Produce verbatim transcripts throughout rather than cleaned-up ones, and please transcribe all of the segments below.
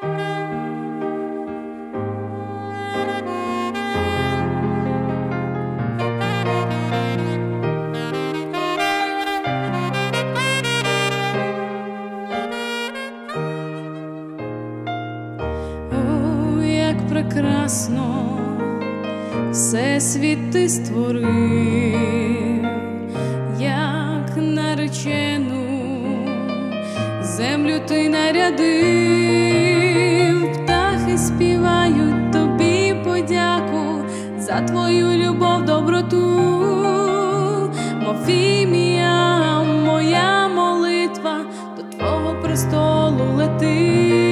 Прекрасно всесвіт ти створив, як наречену землю ти нарядив. Птахи співають тобі подяку за твою любов, доброту, мов ім'я, моя молитва до твого престолу летить.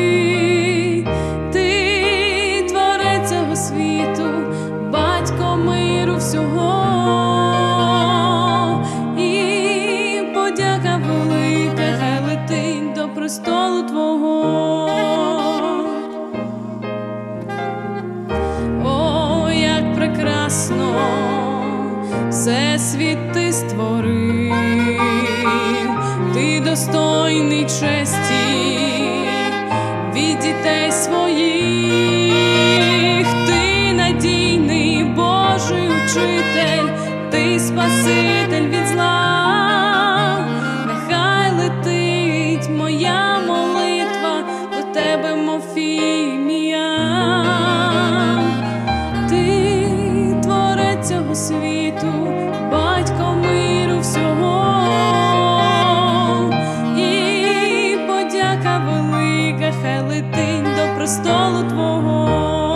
Світу, батько миру всього, і подяка велика хай летить до престолу твого. О, як прекрасно всесвіт ти створив, ти достойний честі від дітей своїх. Надійний Божий учитель, ти спаситель від зла. Нехай летить моя молитва до тебе, мов ім'я. Ти творець цього світу, батько миру всього, і подяка велика хай летить до престолу твого.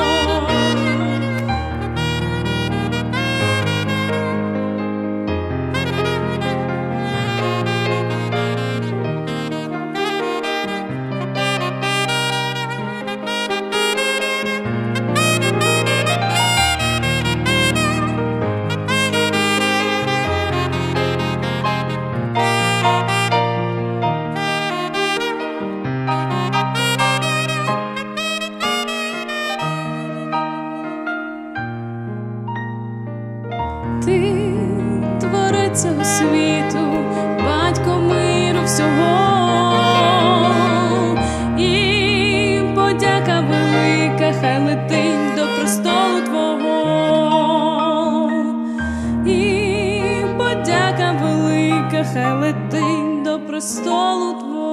Ти творець цього світу, батько миру всього, і подяка велика хай летить до престолу твого, і подяка велика хай летить до престолу твого.